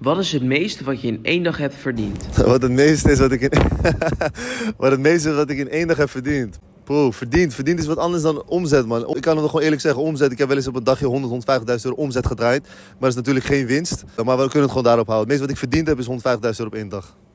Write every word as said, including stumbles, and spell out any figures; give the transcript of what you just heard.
Wat is het meeste wat je in één dag hebt verdiend? Wat het meeste is wat ik in, wat het meeste is wat ik in één dag heb verdiend. Bro, verdiend. Verdiend is wat anders dan omzet, man. Ik kan het gewoon eerlijk zeggen, omzet. Ik heb wel eens op een dagje honderd, honderdvijftigduizend euro omzet gedraaid. Maar dat is natuurlijk geen winst. Maar we kunnen het gewoon daarop houden. Het meeste wat ik verdiend heb is honderdvijftigduizend euro op één dag.